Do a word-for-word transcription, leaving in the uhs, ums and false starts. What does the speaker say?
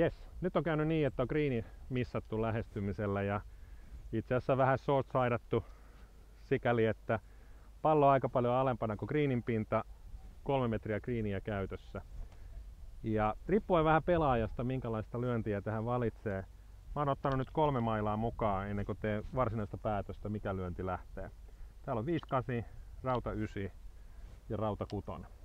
Jes, nyt on käynyt niin, että on greeni missattu lähestymisellä ja itse asiassa vähän short-sidattu sikäli, että pallo on aika paljon alempana kuin greenin pinta, kolme metriä greeniä käytössä. Ja riippuen vähän pelaajasta, minkälaista lyöntiä tähän valitsee, mä oon ottanut nyt kolme mailaa mukaan ennen kuin teen varsinaista päätöstä, mikä lyönti lähtee. Täällä on viisi kahdeksan, rauta yhdeksän ja rauta kuusi.